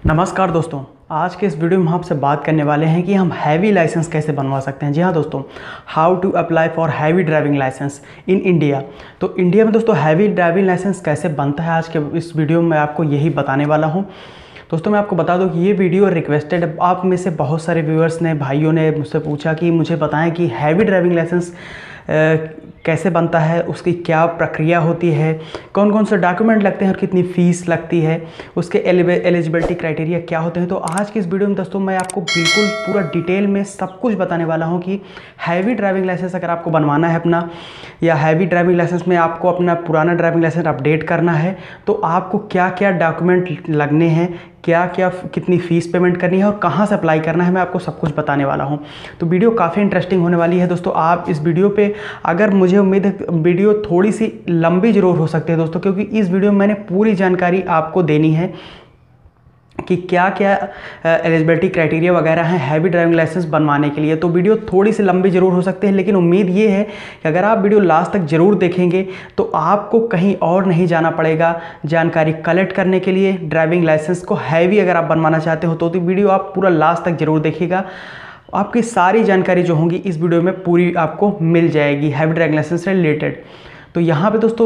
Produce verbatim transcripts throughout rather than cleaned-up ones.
नमस्कार दोस्तों, आज के इस वीडियो में हम आपसे बात करने वाले हैं कि हम हैवी लाइसेंस कैसे बनवा सकते हैं। जी हाँ दोस्तों, how to apply for heavy driving licence in India. तो इंडिया में दोस्तों हैवी ड्राइविंग लाइसेंस कैसे बनता है, आज के इस वीडियो में आपको यही बताने वाला हूँ। दोस्तों मैं आपको बता दूं कि ये वीडियो रिक्वेस्टेड, आप में से बहुत सारे व्यूअर्स ने, भाइयों ने मुझसे पूछा कि मुझे बताएं कि हैवी ड्राइविंग लाइसेंस कैसे बनता है, उसकी क्या प्रक्रिया होती है, कौन कौन से डॉक्यूमेंट लगते हैं और कितनी फ़ीस लगती है, उसके एलिजिबिलिटी क्राइटेरिया क्या होते हैं। तो आज की इस वीडियो में दोस्तों मैं आपको बिल्कुल पूरा डिटेल में सब कुछ बताने वाला हूं कि हैवी ड्राइविंग लाइसेंस अगर आपको बनवाना है अपना, या हैवी ड्राइविंग लाइसेंस में आपको अपना पुराना ड्राइविंग लाइसेंस अपडेट करना है, तो आपको क्या क्या डॉक्यूमेंट लगने हैं, क्या क्या कितनी फ़ीस पेमेंट करनी है और कहाँ से अप्लाई करना है, मैं आपको सब कुछ बताने वाला हूँ। तो वीडियो काफ़ी इंटरेस्टिंग होने वाली है दोस्तों। आप इस वीडियो पे, अगर मुझे उम्मीद है वीडियो थोड़ी सी लंबी ज़रूर हो सकती है दोस्तों, क्योंकि इस वीडियो में मैंने पूरी जानकारी आपको देनी है कि क्या क्या एलिजिबिलिटी क्राइटेरिया वगैरह हैं हैवी ड्राइविंग लाइसेंस बनवाने के लिए। तो वीडियो थोड़ी सी लंबी ज़रूर हो सकती है, लेकिन उम्मीद ये है कि अगर आप वीडियो लास्ट तक ज़रूर देखेंगे तो आपको कहीं और नहीं जाना पड़ेगा जानकारी कलेक्ट करने के लिए। ड्राइविंग लाइसेंस को हैवी अगर आप बनवाना चाहते हो तो, तो वीडियो आप पूरा लास्ट तक ज़रूर देखिएगा। आपकी सारी जानकारी जो होंगी इस वीडियो में पूरी आपको मिल जाएगी हैवी ड्राइविंग लाइसेंस से रिलेटेड। तो यहाँ पे दोस्तों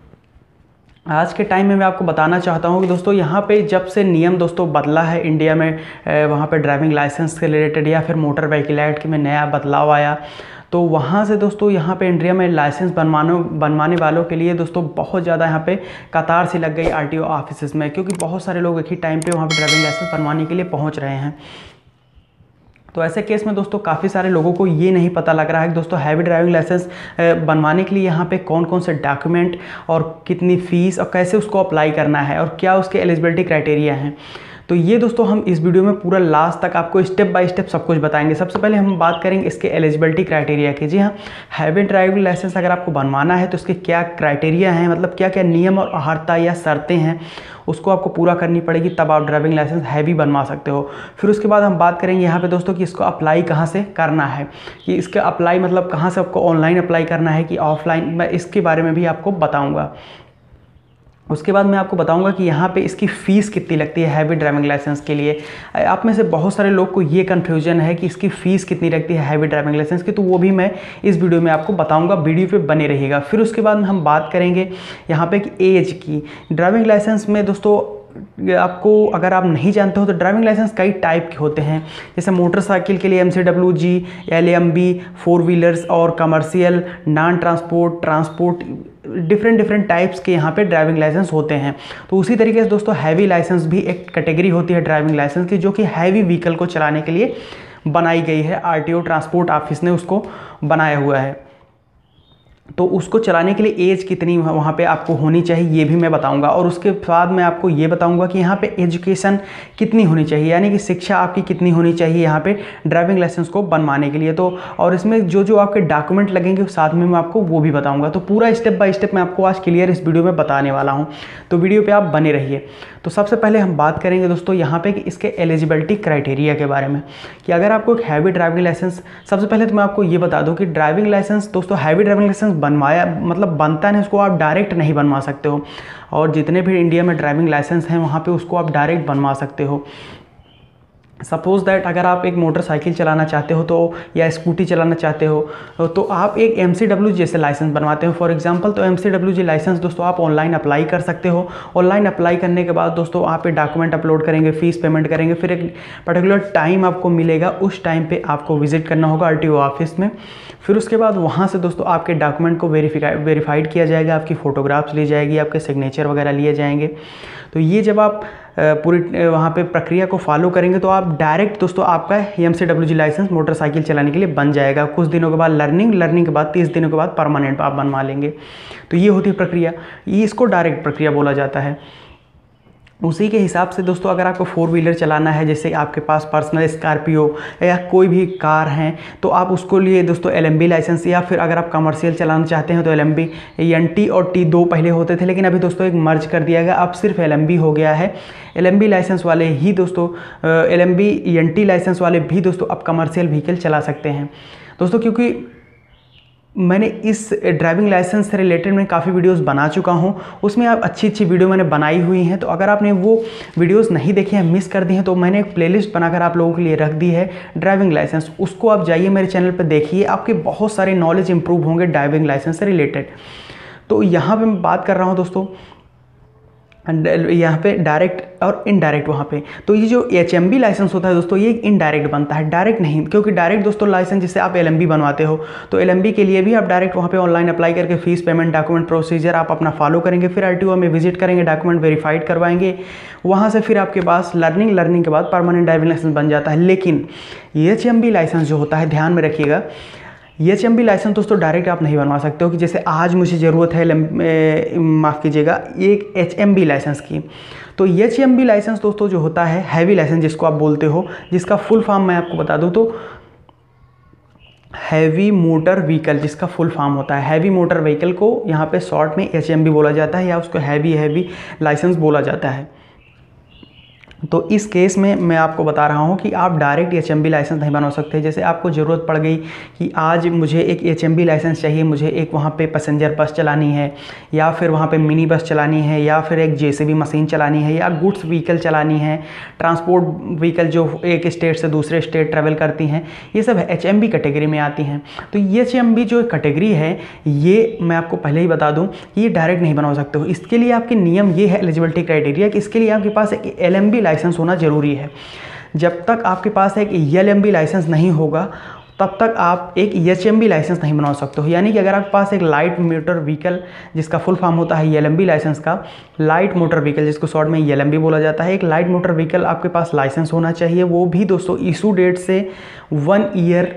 आज के टाइम में मैं आपको बताना चाहता हूँ कि दोस्तों यहाँ पे जब से नियम दोस्तों बदला है इंडिया में, वहाँ पे ड्राइविंग लाइसेंस से रिलेटेड या फिर मोटर व्हीकल एक्ट में नया बदलाव आया, तो वहाँ से दोस्तों यहाँ पे इंडिया में लाइसेंस बनवाने बनवाने वालों के लिए दोस्तों बहुत ज़्यादा यहाँ पे कतार सी लग गई आरटीओ ऑफिस में, क्योंकि बहुत सारे लोग एक ही टाइम पे वहाँ पे ड्राइविंग लाइसेंस बनवाने के लिए पहुँच रहे हैं। तो ऐसे केस में दोस्तों काफ़ी सारे लोगों को ये नहीं पता लग रहा है कि दोस्तों हैवी ड्राइविंग लाइसेंस बनवाने के लिए यहाँ पे कौन कौन से डॉक्यूमेंट और कितनी फ़ीस और कैसे उसको अप्लाई करना है और क्या उसके एलिजिबिलिटी क्राइटेरिया हैं। तो ये दोस्तों हम इस वीडियो में पूरा लास्ट तक आपको स्टेप बाय स्टेप सब कुछ बताएंगे। सबसे पहले हम बात करेंगे इसके एलिजिबिलिटी क्राइटेरिया की। जी हाँ, हैवी ड्राइविंग लाइसेंस अगर आपको बनवाना है तो इसके क्या क्राइटेरिया हैं, मतलब क्या क्या नियम और अहर्ता या शर्तें हैं, उसको आपको पूरा करनी पड़ेगी, तब आप ड्राइविंग लाइसेंस हैवी बनवा सकते हो। फिर उसके बाद हम बात करेंगे यहाँ पे दोस्तों कि इसको अप्लाई कहाँ से करना है, कि इसका अप्लाई मतलब कहाँ से आपको ऑनलाइन अप्लाई करना है कि ऑफलाइन, मैं इसके बारे में भी आपको बताऊँगा। उसके बाद मैं आपको बताऊंगा कि यहाँ पे इसकी फ़ीस कितनी लगती है हैवी ड्राइविंग लाइसेंस के लिए। आप में से बहुत सारे लोग को ये कन्फ्यूजन है कि इसकी फ़ीस कितनी लगती है हैवी ड्राइविंग लाइसेंस की, तो वो भी मैं इस वीडियो में आपको बताऊंगा, वीडियो पे बने रहिएगा। फिर उसके बाद हम बात करेंगे यहाँ पे कि एज की। ड्राइविंग लाइसेंस में दोस्तों आपको, अगर आप नहीं जानते हो तो ड्राइविंग लाइसेंस कई टाइप के होते हैं। जैसे मोटरसाइकिल के लिए M C W G, L M V, four wheelers और commercial, non transport, transport, different different types के यहाँ पे ड्राइविंग लाइसेंस होते हैं। तो उसी तरीके से दोस्तों हैवी लाइसेंस भी एक कैटेगरी होती है ड्राइविंग लाइसेंस की, जो कि हैवी व्हीकल को चलाने के लिए बनाई गई है। आरटीओ ट्रांसपोर्ट ऑफिस ने उसको बनाया हुआ है। तो उसको चलाने के लिए एज कितनी वहाँ पे आपको होनी चाहिए ये भी मैं बताऊंगा। और उसके बाद मैं आपको ये बताऊंगा कि यहाँ पे एजुकेशन कितनी होनी चाहिए, यानी कि शिक्षा आपकी कितनी होनी चाहिए यहाँ पे ड्राइविंग लाइसेंस को बनवाने के लिए। तो और इसमें जो जो आपके डॉक्यूमेंट लगेंगे साथ में मैं आपको वो भी बताऊँगा। तो पूरा स्टेप बाय स्टेप मैं आपको आज क्लियर इस वीडियो में बताने वाला हूँ, तो वीडियो पर आप बने रहिए। तो सबसे पहले हम बात करेंगे दोस्तों यहाँ पे कि इसके एलिजिबिलिटी क्राइटेरिया के बारे में, कि अगर आपको एक हैवी ड्राइविंग लाइसेंस, सबसे पहले तो मैं आपको ये बता दूँ कि ड्राइविंग लाइसेंस दोस्तों, हैवी ड्राइविंग लाइसेंस बनवाया मतलब बनता नहीं, उसको आप डायरेक्ट नहीं बनवा सकते हो। और जितने भी इंडिया में ड्राइविंग लाइसेंस हैं वहाँ पे उसको आप डायरेक्ट बनवा सकते हो। सपोज़ दैट अगर आप एक मोटरसाइकिल चलाना चाहते हो तो, या स्कूटी चलाना चाहते हो तो आप एक एम सी डब्ल्यू जैसे लाइसेंस बनवाते हो फॉर एग्जांपल। तो M C W G licence दोस्तों आप ऑनलाइन अप्लाई कर सकते हो। ऑनलाइन अप्लाई करने के बाद दोस्तों आप एक डॉक्यूमेंट अपलोड करेंगे, फ़ीस पेमेंट करेंगे, फिर एक पर्टिकुलर टाइम आपको मिलेगा, उस टाइम पे आपको विजिट करना होगा आरटीओ ऑफिस में। फिर उसके बाद वहाँ से दोस्तों आपके डॉक्यूमेंट को वेरीफाई वेरीफाइड किया जाएगा, आपकी फ़ोटोग्राफ्स ली जाएगी, आपके सिग्नेचर वगैरह लिए जाएंगे। तो ये जब आप पूरी वहाँ पे प्रक्रिया को फॉलो करेंगे तो आप डायरेक्ट दोस्तों आपका M C W G licence motorcycle चलाने के लिए बन जाएगा। कुछ दिनों के बाद लर्निंग लर्निंग के बाद तीस दिनों के बाद परमानेंट आप बनवा लेंगे। तो ये होती है प्रक्रिया, ये इसको डायरेक्ट प्रक्रिया बोला जाता है। उसी के हिसाब से दोस्तों अगर आपको फोर व्हीलर चलाना है, जैसे आपके पास पर्सनल स्कॉर्पियो या कोई भी कार है, तो आप उसको लिए दोस्तों एल एम बी लाइसेंस, या फिर अगर आप कमर्शियल चलाना चाहते हैं तो L M V, N T और टी दो पहले होते थे, लेकिन अभी दोस्तों एक मर्ज कर दिया गया, अब सिर्फ एल एम बी हो गया है। एल एम बी लाइसेंस वाले ही दोस्तों, L M V N T licence वाले भी दोस्तों अब कमर्शियल व्हीकल चला सकते हैं दोस्तों, क्योंकि मैंने इस ड्राइविंग लाइसेंस से रिलेटेड मैं काफ़ी वीडियोस बना चुका हूं, उसमें आप अच्छी अच्छी वीडियो मैंने बनाई हुई हैं। तो अगर आपने वो वीडियोस नहीं देखे हैं, मिस कर दी हैं, तो मैंने एक प्लेलिस्ट बनाकर आप लोगों के लिए रख दी है ड्राइविंग लाइसेंस, उसको आप जाइए मेरे चैनल पर देखिए, आपके बहुत सारे नॉलेज इंप्रूव होंगे ड्राइविंग लाइसेंस से रिलेटेड। तो यहाँ पर मैं बात कर रहा हूँ दोस्तों यहाँ पे डायरेक्ट और इनडायरेक्ट वहाँ पे। तो ये जो एच एम बी लाइसेंस होता है दोस्तों, ये इनडायरेक्ट बनता है, डायरेक्ट नहीं, क्योंकि डायरेक्ट दोस्तों लाइसेंस जिससे आप एल एम बी बनवाते हो, तो एल एम बी के लिए भी आप डायरेक्ट वहाँ पे ऑनलाइन अप्लाई करके फीस पेमेंट डॉक्यूमेंट प्रोसीजर आप अपना फॉलो करेंगे, फिर आर टी ओ में विजिट करेंगे, डॉक्यूमेंट वेरीफाइड करवाएंगे, वहाँ से फिर आपके पास लर्निंग लर्निंग के बाद परमानेंट ड्राइविंग लाइसेंस बन जाता है। लेकिन एच एम बी लाइसेंस जो होता है, ध्यान में रखिएगा, एच एम बी लाइसेंस दोस्तों डायरेक्ट आप नहीं बनवा सकते हो कि जैसे आज मुझे ज़रूरत है, माफ़ कीजिएगा, एक एच एम बी लाइसेंस की। तो एच एम बी लाइसेंस दोस्तों जो होता है हैवी लाइसेंस जिसको आप बोलते हो, जिसका फुल फॉर्म मैं आपको बता दूं तो हैवी मोटर व्हीकल, जिसका फुल फॉर्म होता है हैवी मोटर व्हीकल को यहाँ पे शॉर्ट में एच एम बी बोला जाता है, या उसको हैवी हैवी लाइसेंस बोला जाता है। तो इस केस में मैं आपको बता रहा हूँ कि आप direct H M V licence नहीं बनवा सकते। जैसे आपको ज़रूरत पड़ गई कि आज मुझे एक एच एम बी लाइसेंस चाहिए, मुझे एक वहाँ पे पैसेंजर बस चलानी है, या फिर वहाँ पे मिनी बस चलानी है, या फिर एक जे सी बी मशीन चलानी है, या गुड्स व्हीकल चलानी है, ट्रांसपोर्ट व्हीकल जो एक स्टेट से दूसरे स्टेट ट्रैवल करती हैं, ये सब एच एम बी कैटेगरी में आती हैं। तो ये एच एम बी जो कैटेगरी है, ये मैं आपको पहले ही बता दूँ कि ये डायरेक्ट नहीं बनवा सकते हो। इसके लिए आपके नियम ये है, एलिजिबिलिटी क्राइटेरिया, कि इसके लिए आपके पास एक एल एम बी लाइसेंस होना जरूरी है। जब तक आपके पास एक एल एम बी लाइसेंस नहीं होगा, तब तक आप एक एच एम बी लाइसेंस नहीं बनवा सकते हो। यानी कि अगर आपके पास एक लाइट मोटर व्हीकल, जिसका फुल फॉर्म होता है एल एम बी लाइसेंस का, लाइट मोटर व्हीकल जिसको शॉर्ट में एल एम बी बोला जाता है, एक लाइट मोटर व्हीकल आपके पास लाइसेंस होना चाहिए, वो भी दोस्तों इशू डेट से वन ईयर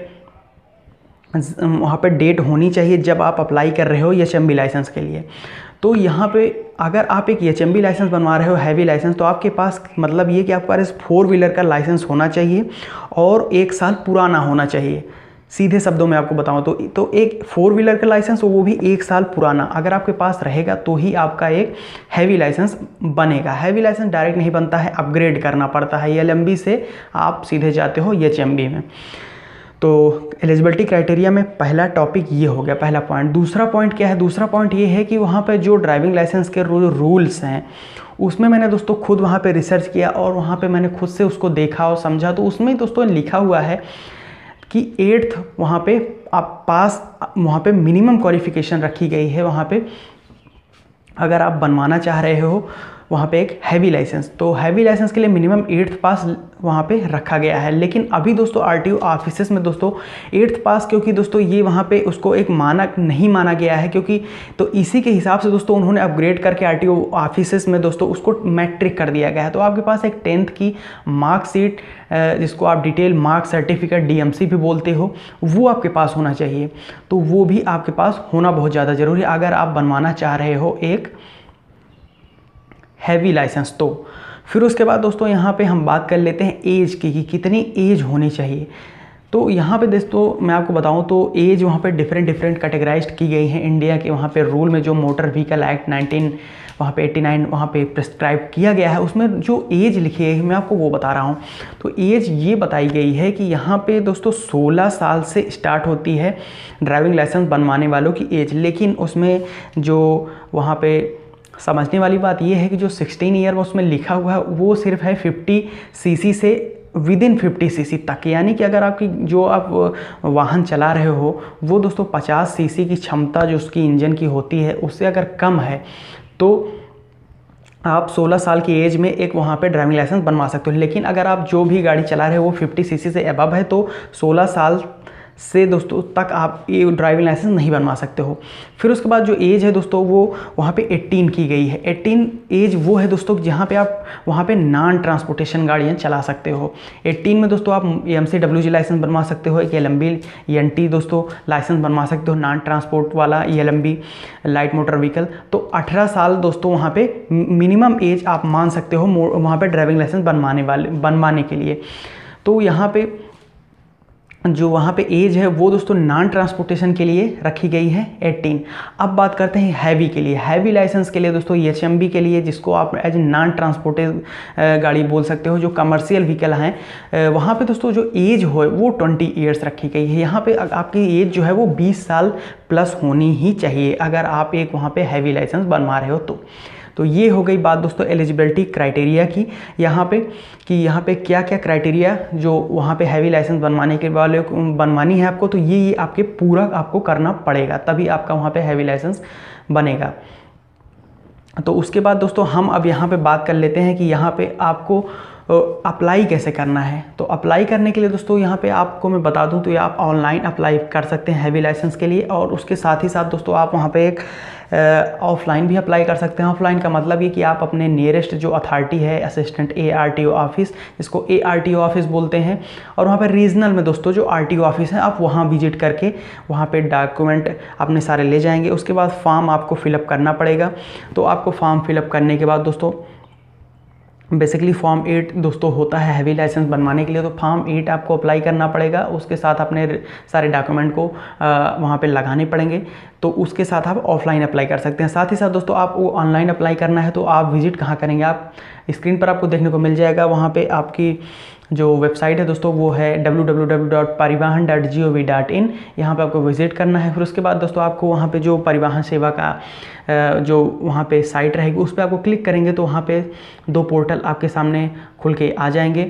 वहाँ पे डेट होनी चाहिए जब आप अप्लाई कर रहे हो एच एम बी लाइसेंस के लिए। तो यहाँ पे अगर आप एक एच एम बी लाइसेंस बनवा रहे हो हैवी लाइसेंस, तो आपके पास मतलब ये कि आपके पास फोर व्हीलर का लाइसेंस होना चाहिए और एक साल पुराना होना चाहिए। सीधे शब्दों में आपको बताऊँ तो तो एक फोर व्हीलर का लाइसेंस, वो भी एक साल पुराना अगर आपके पास रहेगा तो ही आपका एक हैवी लाइसेंस बनेगा। हैवी लाइसेंस डायरेक्ट नहीं बनता है, अपग्रेड करना पड़ता है। एल एम बी से आप सीधे जाते हो एच एम बी में। तो एलिजिबिलिटी क्राइटेरिया में पहला टॉपिक ये हो गया, पहला पॉइंट। दूसरा पॉइंट क्या है? दूसरा पॉइंट ये है कि वहाँ पे जो ड्राइविंग लाइसेंस के जो रूल्स हैं, उसमें मैंने दोस्तों खुद वहाँ पे रिसर्च किया और वहाँ पे मैंने खुद से उसको देखा और समझा। तो उसमें दोस्तों लिखा हुआ है कि एट्थ वहाँ पे आप पास, वहाँ पे मिनिमम क्वालिफिकेशन रखी गई है। वहाँ पे अगर आप बनवाना चाह रहे हो वहाँ पे एक हैवी लाइसेंस, तो हैवी लाइसेंस के लिए मिनिमम एट्थ पास वहाँ पे रखा गया है। लेकिन अभी दोस्तों आरटीओ ऑफिसेस में दोस्तों एट्थ पास, क्योंकि दोस्तों ये वहाँ पे उसको एक मानक नहीं माना गया है, क्योंकि तो इसी के हिसाब से दोस्तों उन्होंने अपग्रेड करके आरटीओ ऑफिसेस में दोस्तों उसको मैट्रिक कर दिया गया है। तो आपके पास एक टेंथ की मार्कशीट, जिसको आप detail mark certificate D M C भी बोलते हो, वो आपके पास होना चाहिए। तो वो भी आपके पास होना बहुत ज़्यादा ज़रूरी है अगर आप बनवाना चाह रहे हो एक हैवी लाइसेंस। तो फिर उसके बाद दोस्तों यहाँ पे हम बात कर लेते हैं एज की, कि कितनी एज होनी चाहिए। तो यहाँ पे दोस्तों मैं आपको बताऊँ तो एज वहाँ पे डिफरेंट डिफरेंट कैटेगराइज्ड की गई हैं इंडिया के वहाँ पे रूल में। जो मोटर व्हीकल एक्ट नाइनटीन वहाँ पे एटी नाइन वहाँ पे प्रिस्क्राइब किया गया है, उसमें जो एज लिखी है मैं आपको वो बता रहा हूँ। तो एज ये बताई गई है कि यहाँ पे दोस्तों सोलह साल से स्टार्ट होती है ड्राइविंग लाइसेंस बनवाने वालों की एज। लेकिन उसमें जो वहाँ पे समझने वाली बात यह है कि जो सिक्सटीन ईयर उसमें लिखा हुआ है वो सिर्फ है फिफ्टी सीसी से विद इन फिफ्टी सीसी तक। यानी कि अगर आपकी जो आप वाहन चला रहे हो वो दोस्तों पचास सीसी की क्षमता जो उसकी इंजन की होती है उससे अगर कम है, तो आप सोलह साल की एज में एक वहाँ पे ड्राइविंग लाइसेंस बनवा सकते हो। लेकिन अगर आप जो भी गाड़ी चला रहे हो वो फिफ्टी सीसी से अबव है, तो सोलह साल से दोस्तों तक आप ये ड्राइविंग लाइसेंस नहीं बनवा सकते हो। फिर उसके बाद जो एज है दोस्तों वो वहाँ पे अठारह की गई है। अठारह एज वो है दोस्तों जहाँ पे आप वहाँ पे नॉन ट्रांसपोर्टेशन गाड़ियाँ चला सकते हो। अठारह में दोस्तों आप M C W G licence बनवा सकते हो, एक L M V N T दोस्तों लाइसेंस बनवा सकते हो, नॉन ट्रांसपोर्ट वाला L M V light motor vehicle. तो अठारह साल दोस्तों वहाँ पे मिनिमम एज आप मान सकते हो वहाँ पे ड्राइविंग लाइसेंस बनवाने वाले बनवाने के लिए। तो यहाँ पे जो वहाँ पे एज है वो दोस्तों नॉन ट्रांसपोर्टेशन के लिए रखी गई है अठारह। अब बात करते हैं हैवी के लिए। हैवी लाइसेंस के लिए दोस्तों एच एम बी के लिए, जिसको आप एज नॉन ट्रांसपोर्टेड गाड़ी बोल सकते हो, जो कमर्शियल व्हीकल हैं, वहाँ पे दोस्तों जो एज हो वो ट्वेंटी ईयर्स रखी गई है। यहाँ पे आपकी एज जो है वो बीस साल प्लस होनी ही चाहिए अगर आप एक वहाँ पे हैवी लाइसेंस बनवा रहे हो तो। तो ये हो गई बात दोस्तों एलिजिबिलिटी क्राइटेरिया की, यहाँ पे कि यहाँ पे क्या क्या क्राइटेरिया जो वहाँ पे हैवी लाइसेंस बनवाने के वाले बनवानी है आपको, तो ये ये आपके पूरा आपको करना पड़ेगा, तभी आपका वहाँ पे हैवी लाइसेंस बनेगा। तो उसके बाद दोस्तों हम अब यहाँ पे बात कर लेते हैं कि यहाँ पे आपको अप्लाई कैसे करना है। तो अप्लाई करने के लिए दोस्तों यहाँ पे आपको मैं बता दूँ तो ये आप ऑनलाइन अप्लाई कर सकते हैं हैवी लाइसेंस के लिए, और उसके साथ ही साथ दोस्तों आप वहाँ पे एक ऑफलाइन भी अप्लाई कर सकते हैं। ऑफलाइन का मतलब ये कि आप अपने नियरेस्ट जो अथॉरिटी है, assistant A R T O office, जिसको A R T O office बोलते हैं, और वहाँ पर रीजनल में दोस्तों जो आर टी ओ ऑफिस है आप वहाँ विजिट करके वहाँ पे डॉक्यूमेंट अपने सारे ले जाएंगे। उसके बाद फॉर्म आपको फिलअप करना पड़ेगा। तो आपको फॉर्म फिलअप करने के बाद दोस्तों बेसिकली फॉर्म एट दोस्तों होता है हैवी लाइसेंस बनवाने के लिए, तो फॉर्म एट आपको अप्लाई करना पड़ेगा। उसके साथ अपने सारे डॉक्यूमेंट को वहाँ पे लगाने पड़ेंगे, तो उसके साथ आप ऑफलाइन अप्लाई कर सकते हैं। साथ ही साथ दोस्तों आप वो ऑनलाइन अप्लाई करना है तो आप विजिट कहाँ करेंगे, आप स्क्रीन पर आपको देखने को मिल जाएगा। वहाँ पे आपकी जो वेबसाइट है दोस्तों वो है W W W dot Parivahan dot G O V dot in. यहाँ पर आपको विजिट करना है। फिर उसके बाद दोस्तों आपको वहाँ पे जो परिवहन सेवा का जो वहाँ पे साइट रहेगी उस पर आपको क्लिक करेंगे तो वहाँ पे दो पोर्टल आपके सामने खुल के आ जाएंगे,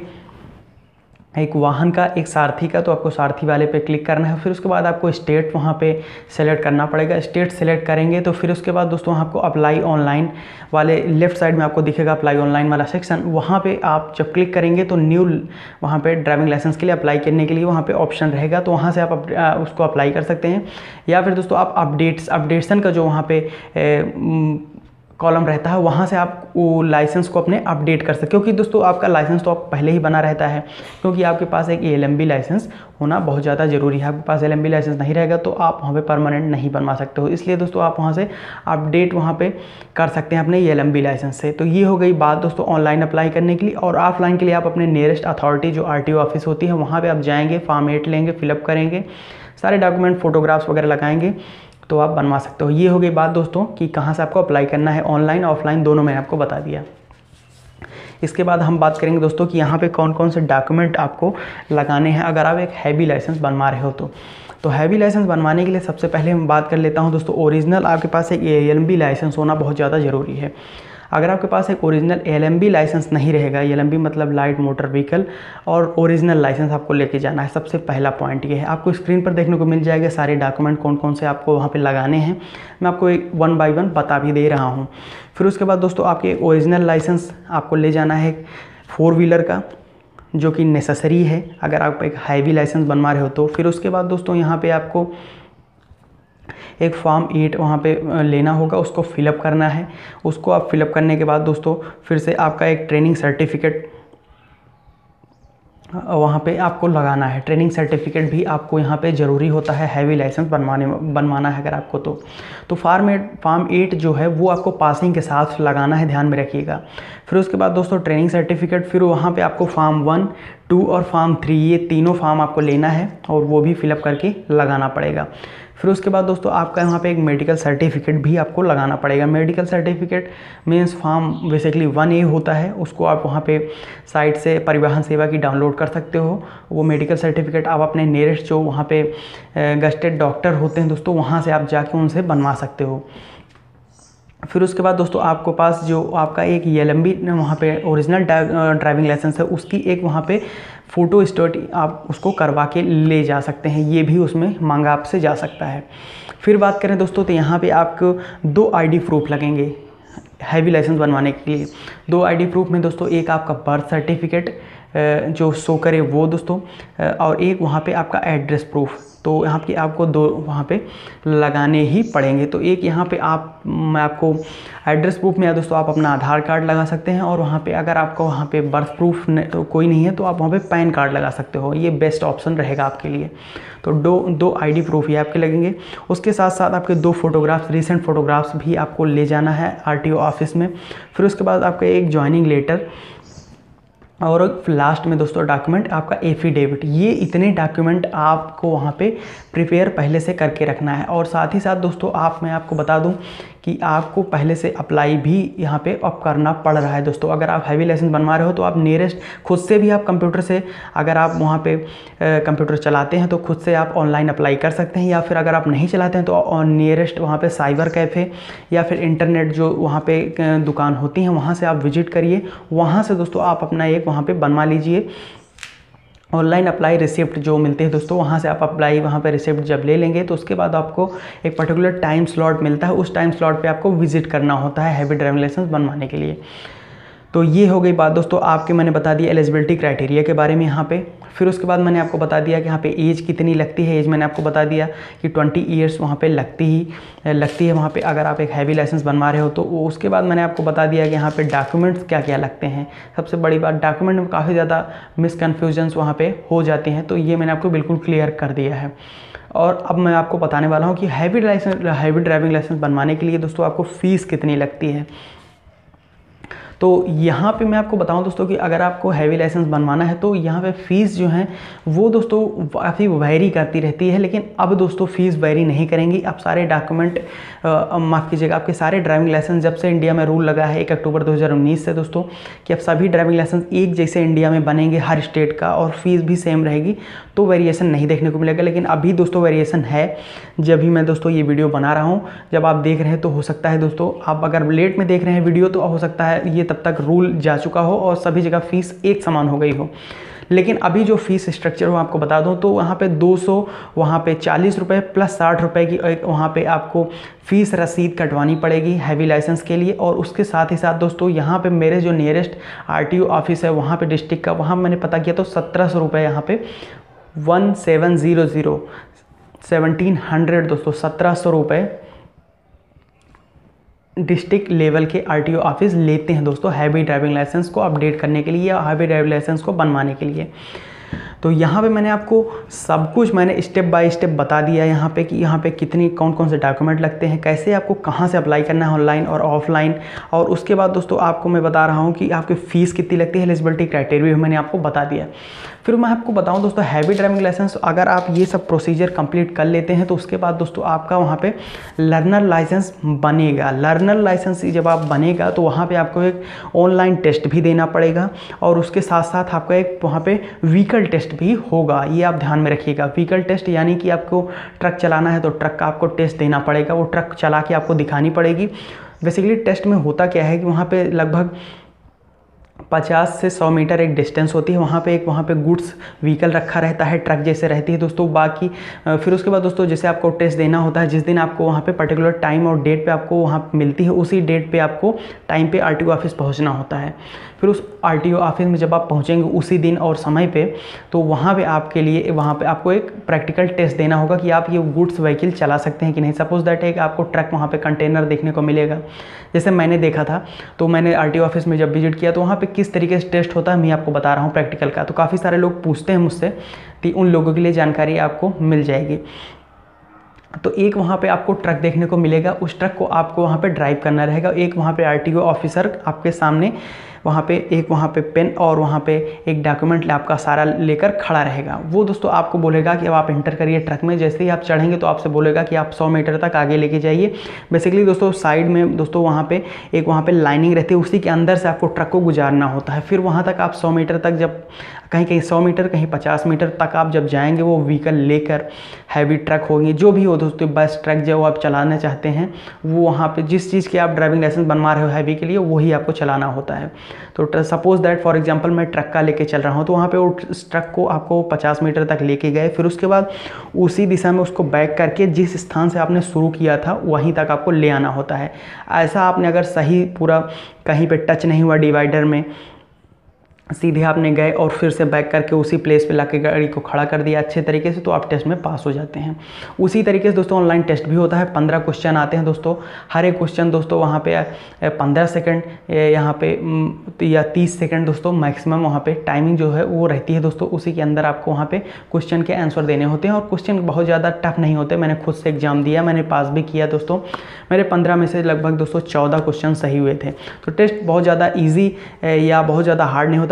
एक वाहन का, एक सारथी का। तो आपको सारथी वाले पे क्लिक करना है। फिर उसके बाद आपको स्टेट वहाँ पे सेलेक्ट करना पड़ेगा। स्टेट सेलेक्ट करेंगे तो फिर उसके बाद दोस्तों आपको अप्लाई ऑनलाइन वाले लेफ्ट साइड में आपको दिखेगा अप्लाई ऑनलाइन वाला सेक्शन, वहाँ पे आप जब क्लिक करेंगे तो न्यू वहाँ पे ड्राइविंग लाइसेंस के लिए अप्लाई करने के लिए वहाँ पे ऑप्शन रहेगा, तो वहाँ से आप उसको अप्लाई कर सकते हैं। या फिर दोस्तों आप अपडेट्स अपडेशन का जो वहाँ पे ए, कॉलम रहता है वहाँ से आप वो लाइसेंस को अपने अपडेट कर सकते हो, क्योंकि दोस्तों आपका लाइसेंस तो आप पहले ही बना रहता है, क्योंकि आपके पास एक एल एम बी लाइसेंस होना बहुत ज़्यादा ज़रूरी है। आपके पास एल एम बी लाइसेंस नहीं रहेगा तो आप वहाँ पे परमानेंट नहीं बनवा सकते हो, इसलिए दोस्तों आप वहाँ से अपडेट वहाँ पे कर सकते हैं अपने एल एम बी लाइसेंस से। तो ये हो गई बात दोस्तों ऑनलाइन अप्लाई करने के लिए। और ऑफलाइन के लिए आप अपने नियरेस्ट अथॉरिटी जो आर टी ओ ऑफिस होती है वहाँ पर आप जाएँगे, फॉर्म एट लेंगे, फिलअप करेंगे, सारे डॉक्यूमेंट फोटोग्राफ्स वगैरह लगाएंगे तो आप बनवा सकते हो। ये हो गई बात दोस्तों कि कहाँ से आपको अप्लाई करना है, ऑनलाइन ऑफलाइन दोनों मैंने आपको बता दिया। इसके बाद हम बात करेंगे दोस्तों कि यहाँ पे कौन कौन से डॉक्यूमेंट आपको लगाने हैं अगर आप एक हैवी लाइसेंस बनवा रहे हो तो। तो हैवी लाइसेंस बनवाने के लिए सबसे पहले मैं बात कर लेता हूँ दोस्तों, ओरिजिनल आपके पास एक a L M V license होना बहुत ज़्यादा ज़रूरी है। अगर आपके पास एक original L M V licence नहीं रहेगा, एल एम बी मतलब लाइट मोटर व्हीकल, और ओरिजिनल लाइसेंस आपको लेके जाना है। सबसे पहला पॉइंट ये है, आपको स्क्रीन पर देखने को मिल जाएगा सारे डॉक्यूमेंट कौन कौन से आपको वहाँ पे लगाने हैं। मैं आपको एक वन बाय वन बता भी दे रहा हूँ। फिर उसके बाद दोस्तों आपके ओरिजिनल लाइसेंस आपको ले जाना है फोर व्हीलर का, जो कि नेसेसरी है अगर आप एक हैवी लाइसेंस बनवा रहे हो तो। फिर उसके बाद दोस्तों यहाँ पर आपको एक फॉर्म एट वहाँ पे लेना होगा, उसको फिलअप करना है। उसको आप फिलअप करने के बाद दोस्तों फिर से आपका एक ट्रेनिंग सर्टिफिकेट वहाँ पे आपको लगाना है। ट्रेनिंग सर्टिफिकेट भी आपको यहाँ पे ज़रूरी होता है हैवी लाइसेंस बनवाने बनवाना है अगर आपको तो। तो फार्म एट फार्म एट जो है वो आपको पासिंग के साथ लगाना है, ध्यान में रखिएगा। फिर उसके बाद दोस्तों ट्रेनिंग सर्टिफिकेट, फिर वहाँ पे आपको फार्म वन टू और फार्म थ्री ये तीनों फार्म आपको लेना है और वो भी फिलअप करके लगाना पड़ेगा। फिर उसके बाद दोस्तों आपका यहाँ पे एक मेडिकल सर्टिफिकेट भी आपको लगाना पड़ेगा। Medical certificate means form basically one A होता है, उसको आप वहाँ पे साइट से परिवहन सेवा की डाउनलोड कर सकते हो। वो मेडिकल सर्टिफिकेट आप अपने नियरेस्ट जो वहाँ पे गस्टेड डॉक्टर होते हैं दोस्तों वहाँ से आप जाके उनसे बनवा सकते हो। फिर उसके बाद दोस्तों आपको पास जो आपका एक एल एम बी वहाँ पे ओरिजिनल ड्राइविंग लाइसेंस है उसकी एक वहाँ पे फ़ोटो स्टेट आप उसको करवा के ले जा सकते हैं, ये भी उसमें मांगा आपसे जा सकता है। फिर बात करें दोस्तों तो यहाँ पे आपको दो आईडी प्रूफ लगेंगे हैवी लाइसेंस बनवाने के लिए। दो आईडी प्रूफ में दोस्तों एक आपका बर्थ सर्टिफिकेट जो शो करे वो दोस्तों, और एक वहाँ पे आपका एड्रेस प्रूफ। तो यहाँ पे आपको दो वहाँ पे लगाने ही पड़ेंगे। तो एक यहाँ पे आप मैं आपको एड्रेस प्रूफ में या दोस्तों आप अपना आधार कार्ड लगा सकते हैं, और वहाँ पे अगर आपको वहाँ पे बर्थ प्रूफ तो कोई नहीं है तो आप वहाँ पे पैन कार्ड लगा सकते हो, ये बेस्ट ऑप्शन रहेगा आपके लिए। तो दो दो आईडी प्रूफ ये आपके लगेंगे। उसके साथ साथ आपके दो फोटोग्राफ्स रिसेंट फोटोग्राफ्स भी आपको ले जाना है आरटीओ ऑफिस में। फिर उसके बाद आपका एक ज्वाइनिंग लेटर और लास्ट में दोस्तों डॉक्यूमेंट आपका एफिडेविट। ये इतने डॉक्यूमेंट आपको वहाँ पे प्रिपेयर पहले से करके रखना है। और साथ ही साथ दोस्तों आप मैं आपको बता दूं कि आपको पहले से अप्लाई भी यहाँ पे अब करना पड़ रहा है दोस्तों। अगर आप हैवी लाइसेंस बनवा रहे हो तो आप नियरेस्ट खुद से भी आप कंप्यूटर से, अगर आप वहाँ पे कंप्यूटर चलाते हैं तो खुद से आप ऑनलाइन अप्लाई कर सकते हैं, या फिर अगर आप नहीं चलाते हैं तो नियरेस्ट वहाँ पे साइबर कैफ़े या फिर इंटरनेट जो वहाँ पे दुकान होती हैं वहाँ से आप विजिट करिए। वहाँ से दोस्तों आप अपना एक वहाँ पे बनवा लीजिए ऑनलाइन अप्लाई रिसिप्ट जो मिलते हैं दोस्तों। वहाँ से आप अप्लाई वहाँ पे रिसिप्ट जब ले लेंगे तो उसके बाद आपको एक पर्टिकुलर टाइम स्लॉट मिलता है, उस टाइम स्लॉट पे आपको विजिट करना होता है हैवी ड्राइविंग लाइसेंस बनवाने के लिए। तो ये हो गई बात दोस्तों आपके, मैंने बता दिया एलिजिबिलिटी क्राइटेरिया के बारे में यहाँ पे। फिर उसके बाद मैंने आपको बता दिया कि यहाँ पे एज कितनी लगती है। एज मैंने आपको बता दिया कि ट्वेंटी ईयर्स वहाँ पे लगती ही लगती है वहाँ पे अगर आप एक हैवी लाइसेंस बनवा रहे हो तो। उसके बाद मैंने आपको बता दिया कि यहाँ पे डॉक्यूमेंट्स क्या क्या लगते हैं। सबसे बड़ी बात, डॉक्यूमेंट में काफ़ी ज़्यादा मिसकन्फ्यूजन्स वहाँ पे हो जाते हैं, तो ये मैंने आपको बिल्कुल क्लियर कर दिया है। और अब मैं आपको बताने वाला हूँ कि heavy license heavy driving license बनवाने के लिए दोस्तों आपको फ़ीस कितनी लगती है। तो यहाँ पे मैं आपको बताऊँ दोस्तों कि अगर आपको हैवी लाइसेंस बनवाना है तो यहाँ पे फ़ीस जो है वो दोस्तों काफ़ी वैरी करती रहती है। लेकिन अब दोस्तों फ़ीस वैरी नहीं करेंगी। अब सारे डॉक्यूमेंट माफ़ कीजिएगा, आपके सारे ड्राइविंग लाइसेंस जब से इंडिया में रूल लगा है एक अक्टूबर दो हज़ार उन्नीस से दोस्तों कि अब सभी ड्राइविंग लाइसेंस एक जैसे इंडिया में बनेंगे हर स्टेट का, और फीस भी सेम रहेगी, तो वेरिएशन नहीं देखने को मिलेगा। लेकिन अभी दोस्तों वेरिएशन है। जब भी मैं दोस्तों ये वीडियो बना रहा हूँ, जब आप देख रहे हैं तो हो सकता है दोस्तों आप अगर लेट में देख रहे हैं वीडियो तो हो सकता है ये तब तक रूल जा चुका हो और सभी जगह फ़ीस एक समान हो गई हो। लेकिन अभी जो फीस स्ट्रक्चर हो आपको बता दूं तो वहाँ पे दो सौ वहाँ पे चालीस रुपये प्लस साठ रुपये की एक वहाँ पे आपको फ़ीस रसीद कटवानी पड़ेगी हैवी लाइसेंस के लिए। और उसके साथ ही साथ दोस्तों यहाँ पे मेरे जो नियरेस्ट आरटीओ ऑफिस है वहाँ पे डिस्ट्रिक्ट का, वहाँ मैंने पता किया तो सत्रह सौ रुपये यहाँ पे one seven zero zero seventeen hundred दोस्तों सत्रह सौ रुपये डिस्ट्रिक्ट लेवल के आरटीओ ऑफिस लेते हैं दोस्तों हैवी ड्राइविंग लाइसेंस को अपडेट करने के लिए या हैवी ड्राइविंग लाइसेंस को बनवाने के लिए। तो यहाँ पे मैंने आपको सब कुछ मैंने स्टेप बाय स्टेप बता दिया यहाँ पे कि यहाँ पे कितनी कौन कौन से डॉक्यूमेंट लगते हैं, कैसे आपको कहाँ से अप्लाई करना है ऑनलाइन और ऑफलाइन। और उसके बाद दोस्तों आपको मैं बता रहा हूँ कि आपकी फ़ीस कितनी लगती है, एलिजिबिलिटी क्राइटेरिया मैंने आपको बता दिया। फिर मैं आपको बताऊं दोस्तों हैवी ड्राइविंग लाइसेंस अगर आप ये सब प्रोसीजर कंप्लीट कर लेते हैं तो उसके बाद दोस्तों आपका वहाँ पे लर्नर लाइसेंस बनेगा। लर्नर लाइसेंस जब आप बनेगा तो वहाँ पे आपको एक ऑनलाइन टेस्ट भी देना पड़ेगा और उसके साथ साथ आपका एक वहाँ पे व्हीकल टेस्ट भी होगा। ये आप ध्यान में रखिएगा। व्हीकल टेस्ट यानी कि आपको ट्रक चलाना है तो ट्रक का आपको टेस्ट देना पड़ेगा, वो ट्रक चला के आपको दिखानी पड़ेगी। बेसिकली टेस्ट में होता क्या है कि वहाँ पे लगभग पचास से सौ मीटर एक डिस्टेंस होती है, वहाँ पे एक वहाँ पे गुड्स व्हीकल रखा रहता है, ट्रक जैसे रहती है दोस्तों। बाकी फिर उसके बाद दोस्तों जैसे आपको टेस्ट देना होता है, जिस दिन आपको वहाँ पे पर्टिकुलर टाइम और डेट पे आपको वहाँ मिलती है उसी डेट पे आपको टाइम पे आरटीओ ऑफिस पहुँचना होता है। फिर उस आरटीओ ऑफिस में जब आप पहुँचेंगे उसी दिन और समय पे, तो वहाँ पे आपके लिए वहाँ पे आपको एक प्रैक्टिकल टेस्ट देना होगा कि आप ये गुड्स व्हीकल चला सकते हैं कि नहीं। सपोज दैट है कि आपको ट्रक वहाँ पे कंटेनर देखने को मिलेगा, जैसे मैंने देखा था। तो मैंने आरटीओ ऑफिस में जब विजिट किया तो वहाँ पे किस तरीके से टेस्ट होता है मैं आपको बता रहा हूँ प्रैक्टिकल का। तो काफ़ी सारे लोग पूछते हैं मुझसे, तो उन लोगों के लिए जानकारी आपको मिल जाएगी। तो एक वहाँ पे आपको ट्रक देखने को मिलेगा, उस ट्रक को आपको वहाँ पे ड्राइव करना रहेगा। एक वहाँ पे आरटीओ ऑफिसर आपके सामने वहाँ पे एक वहाँ पे पेन और वहाँ पे एक डॉक्यूमेंट आपका सारा लेकर खड़ा रहेगा। वो दोस्तों आपको बोलेगा कि अब आप एंटर करिए ट्रक में। जैसे ही आप चढ़ेंगे तो आपसे बोलेगा कि आप सौ मीटर तक आगे लेके जाइए। बेसिकली दोस्तों साइड में दोस्तों वहाँ पे एक वहाँ पे लाइनिंग रहती है, उसी के अंदर से आपको ट्रक को गुजारना होता है। फिर वहाँ तक आप सौ मीटर तक जब कहीं कहीं सौ मीटर कहीं पचास मीटर तक आप जब जाएंगे, वो व्हीकल लेकर हैवी ट्रक होंगे जो भी हो दोस्तों, बस ट्रक जो आप चलाना चाहते हैं वो वहाँ पे जिस चीज़ के आप ड्राइविंग लाइसेंस बनवा रहे हो हैवी के लिए वही आपको चलाना होता है। तो सपोज दैट फॉर एग्जांपल मैं ट्रक का लेके चल रहा हूँ, तो वहाँ पे उस ट्रक को आपको पचास मीटर तक लेके गए। फिर उसके बाद उसी दिशा में उसको बैक करके जिस स्थान से आपने शुरू किया था वहीं तक आपको ले आना होता है। ऐसा आपने अगर सही पूरा कहीं पे टच नहीं हुआ डिवाइडर में, सीधे आपने गए और फिर से बैक करके उसी प्लेस पे लाके गाड़ी को खड़ा कर दिया अच्छे तरीके से, तो आप टेस्ट में पास हो जाते हैं। उसी तरीके से दोस्तों ऑनलाइन टेस्ट भी होता है। पंद्रह क्वेश्चन आते हैं दोस्तों, हर एक क्वेश्चन दोस्तों वहाँ पे पंद्रह सेकंड यहाँ पे या तीस सेकंड दोस्तों मैक्सिमम वहाँ पे टाइमिंग जो है वो रहती है दोस्तों। उसी के अंदर आपको वहाँ पे क्वेश्चन के आंसर देने होते हैं और क्वेश्चन बहुत ज़्यादा टफ नहीं होते। मैंने खुद से एग्जाम दिया, मैंने पास भी किया दोस्तों। मेरे पंद्रह में से लगभग दोस्तों चौदह क्वेश्चन सही हुए थे। तो टेस्ट बहुत ज़्यादा ईजी या बहुत ज़्यादा हार्ड नहीं होता।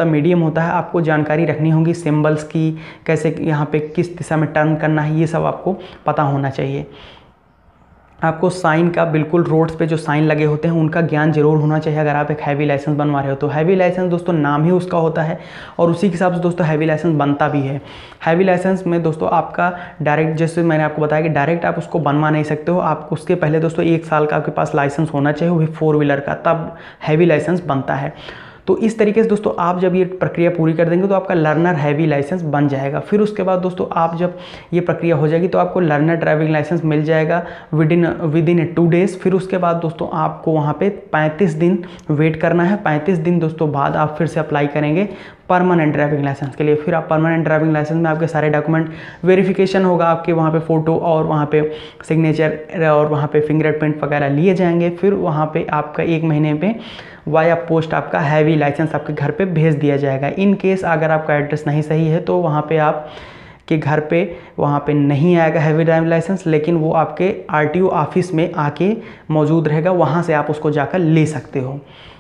होता है, मीडियम होता है, आपको जानकारी रखनी होगी सिंबल्स की, कैसे यहाँ पे किस दिशा में टर्न करना है, ये सब आपको पता होना चाहिए। आपको साइन का, बिल्कुल रोड्स पे जो साइन लगे होते हैं उनका ज्ञान जरूर होना चाहिए अगर आप एक हैवी लाइसेंस बनवा रहे हो तो। हैवी लाइसेंस दोस्तों नाम ही उसका होता है और उसी के हिसाब से दोस्तों हैवी लाइसेंस बनता भी है। हैवी लाइसेंस में दोस्तों आपका डायरेक्ट, जैसे मैंने आपको बताया कि डायरेक्ट आप उसको बनवा नहीं सकते हो, आप उसके पहले दोस्तों एक साल का आपके पास लाइसेंस होना चाहिए, वो भी फोर व्हीलर का, तब हैवी लाइसेंस बनता है। तो इस तरीके से दोस्तों आप जब ये प्रक्रिया पूरी कर देंगे तो आपका लर्नर हैवी लाइसेंस बन जाएगा। फिर उसके बाद दोस्तों आप जब ये प्रक्रिया हो जाएगी तो आपको लर्नर ड्राइविंग लाइसेंस मिल जाएगा within within two days. फिर उसके बाद दोस्तों आपको वहाँ पे पैंतीस दिन वेट करना है। पैंतीस दिन दोस्तों बाद आप फिर से अप्लाई करेंगे परमानेंट ड्राइविंग लाइसेंस के लिए। फिर आप परमानेंट ड्राइविंग लाइसेंस में आपके सारे डॉक्यूमेंट वेरिफिकेशन होगा, आपके वहाँ पे फ़ोटो और वहाँ पे सिग्नेचर और वहाँ पे फिंगरप्रिंट वगैरह लिए जाएंगे। फिर वहाँ पे आपका एक महीने पे वाया पोस्ट आपका हैवी लाइसेंस आपके घर पे भेज दिया जाएगा। इन केस अगर आपका एड्रेस नहीं सही है तो वहाँ पे आप के घर पे वहाँ पे नहीं आएगा हैवी ड्राइविंग लाइसेंस, लेकिन वो आपके आरटीओ ऑफिस में आके मौजूद रहेगा, वहाँ से आप उसको जाकर ले सकते हो।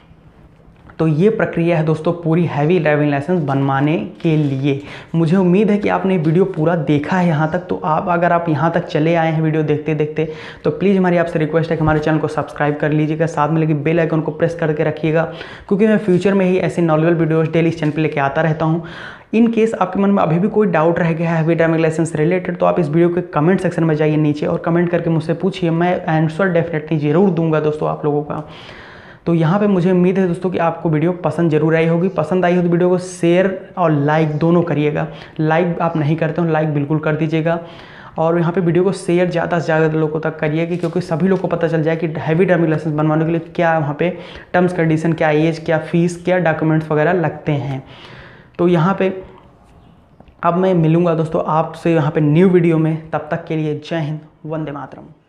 तो ये प्रक्रिया है दोस्तों पूरी हैवी ड्राइविंग लाइसेंस बनवाने के लिए। मुझे उम्मीद है कि आपने वीडियो पूरा देखा है यहाँ तक। तो आप अगर आप यहाँ तक चले आए हैं वीडियो देखते देखते तो प्लीज़ हमारी आपसे रिक्वेस्ट है कि हमारे चैनल को सब्सक्राइब कर लीजिएगा, साथ में लगी बेल आइकन को प्रेस करके रखिएगा, क्योंकि मैं फ्यूचर में ही ऐसे नॉलेजेबल वीडियोज़ डेली इस चैनल पर लेके आता रहता हूँ। इन केस आपके मन में अभी भी कोई डाउट रह गया है हैवी ड्राइविंग लाइसेंस रिलेटेड तो आप इस वीडियो के कमेंट सेक्शन में जाइए नीचे और कमेंट करके मुझसे पूछिए, मैं आंसर डेफिनेटली ज़रूर दूंगा दोस्तों आप लोगों का। तो यहाँ पे मुझे उम्मीद है दोस्तों कि आपको वीडियो पसंद जरूर आई होगी। पसंद आई हो तो वीडियो को शेयर और लाइक दोनों करिएगा। लाइक आप नहीं करते हो, लाइक बिल्कुल कर दीजिएगा। और यहाँ पे वीडियो को शेयर ज़्यादा से ज़्यादा लोगों तक करिएगा, क्योंकि सभी लोग को पता चल जाए कि हैवी ड्राइविंग लाइसेंस बनवाने के लिए क्या वहाँ पे टर्म्स कंडीशन, क्या एज, क्या फीस, क्या डॉक्यूमेंट्स वगैरह लगते हैं। तो यहाँ पे अब मैं मिलूँगा दोस्तों आपसे यहाँ पे न्यू वीडियो में। तब तक के लिए जय हिंद, वंदे मातरम।